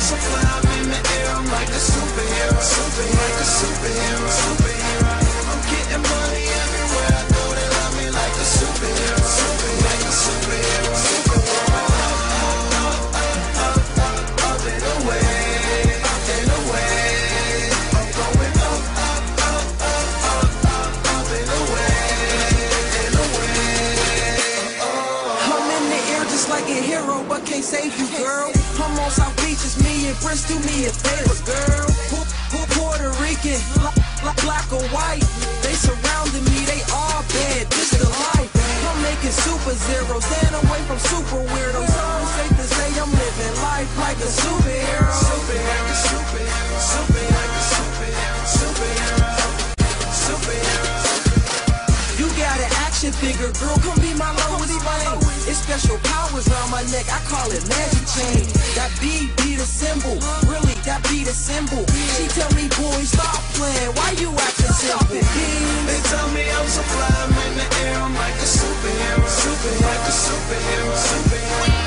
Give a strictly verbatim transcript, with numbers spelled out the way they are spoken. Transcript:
so fly, I'm in the air, I'm like a superhero, super, like a superhero, superhero. I'm getting money everywhere I go, they love me like a superhero, super, like a superhero, superhero. Up, up, up, up, up and away, up and away. I'm going up, up, up, up, up, up, up and away, and away. I'm in the air just like a hero, but can't save you, girl. I'm on South Beach, it's me and Prince, do me a favor, girl. Puerto Rican, black or white, they surrounding me, they all bad, this the life. I'm making super zero, stand away from super weirdos. I'm safe to say I'm living life like a superhero. Superhero, superhero, super, like a superhero, superhero, superhero. You got an action figure, girl, come be my Lois Lane. It's special powers around my neck, I call it magic chain. That B be the symbol, really, that be the symbol. She tell me, boy, stop playing, why you acting simple? They tell me I'm so fly, I'm in the air, I'm like a superhero, super, like a superhero, superhero.